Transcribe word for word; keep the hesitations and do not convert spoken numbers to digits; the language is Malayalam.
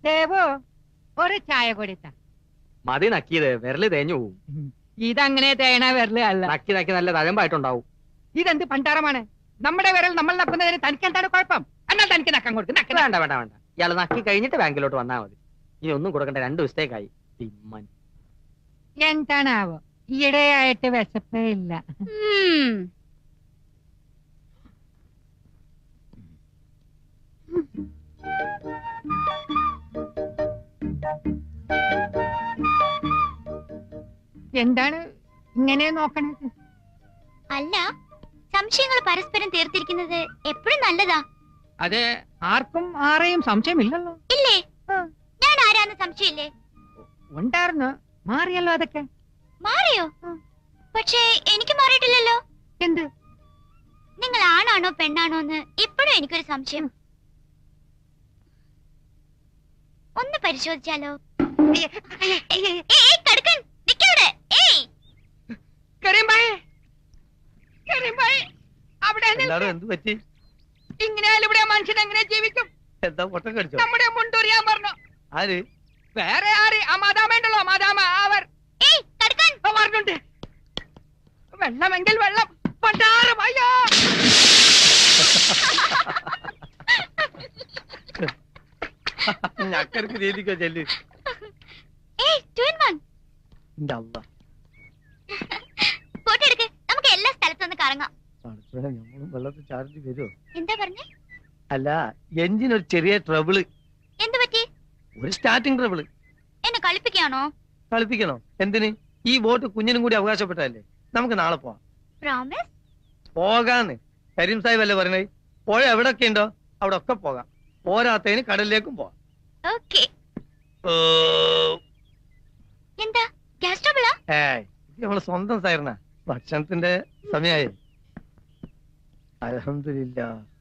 ദേവോ ഒരു ചായ കൊടുത്ത മതി നക്കിയത് വിരല് തേഞ്ഞു പോവും. ഇതങ്ങനെ തേണ വിരല് അല്ല. നക്കി നക്കി നല്ല തഴമ്പായിട്ടുണ്ടാവും. ഇതെന്ത് പണ്ടാറമാണ്? നമ്മുടെ വിരൽ നമ്മൾ നക്കുന്നതിന് തനിക്ക് എന്താണ് കുഴപ്പം? എന്നാൽ തനിക്ക് നക്കാൻ കൊടുക്കും. വേണ്ട വേണ്ട വേണ്ട, ഇയാൾ നക്കി കഴിഞ്ഞിട്ട് ബാങ്കിലോട്ട് വന്നാൽ മതി. ഇനി ഒന്നും കൊടുക്കണ്ട, രണ്ട് ദിവസത്തേക്കായി. എന്താണാവോ ഈയിടെയായിട്ട് വിശപ്പേ ഇല്ല. എന്താണ് ഇങ്ങനെ നോക്കണത്? അല്ല, സംശയങ്ങൾ പരസ്പരം തീർത്തിരിക്കുന്നത് എപ്പോഴും നല്ലതാ. അതെ, ആർക്കും ആരെയും സംശയമില്ലല്ലോ. ഇല്ലേ? ഞാൻ ആരാന്ന് സംശയമില്ലേ? ഉണ്ടായിരുന്നു, മാറിയല്ലോ. അതൊക്കെ മാറിയോ? പക്ഷേ എനിക്ക് മാറിയിട്ടില്ലല്ലോ. എന്ത്? നിങ്ങൾ ആണാണോ പെണ്ണാണോ എന്ന് ഇപ്പോഴും എനിക്കൊരു സംശയം. ഒന്ന് പരിശോധിച്ചാലോ? ഇങ്ങനെയാലും ഇവിടെ മനുഷ്യൻ എങ്ങനെ ജീവിക്കും? നമ്മുടെ മുണ്ടൂരിയാൻ പറഞ്ഞു. ആര്? വേറെ ആര്? ആ മാതാമേണ്ടല്ലോ, മാതാമ. അവർ പറഞ്ഞുണ്ട്. വെള്ളമെങ്കിൽ വെള്ളം. പണ്ടാറും അയ്യോ. ഞക്കർക്ക് രീതിക്കോ ചെല്ലു. നമുക്ക് എല്ലാ സ്ഥലത്തും കറങ്ങാം. വെള്ളത്തിൽ ചാർജ് വരുമോ? എന്താ പറഞ്ഞേ? അല്ല, എഞ്ചിൻ ഒരു ചെറിയ ട്രബിള്. എന്ത് പറ്റി? ഒരു സ്റ്റാർട്ടിംഗ് ട്രബിള്. എന്നെ കളിപ്പിക്കാണോ? കളിപ്പിക്കണോ? എന്തിന്? ഈ ബോട്ട് കുഞ്ഞിനും കൂടി അവകാശപ്പെട്ടല്ലേ. നമുക്ക് നാളെ പോവാം. പ്രോമിസ്? പോകാന്ന് കരീം സാഹിബ് അല്ലേ പറഞ്ഞേ. പോയ എവിടൊക്കെ ഉണ്ടോ അവിടെ ഒക്കെ പോകാം. പോരാത്തതിന് കടലിലേക്കും പോവാം. ഓക്കേ. എന്താ ഗ്യാസ് ട്രബിളാ? ഏയ്, ഇത് നമ്മളെ സ്വന്തം സായിരുന്ന ഭക്ഷണത്തിന്റെ സമയായി. അൽഹംദുലില്ലാ.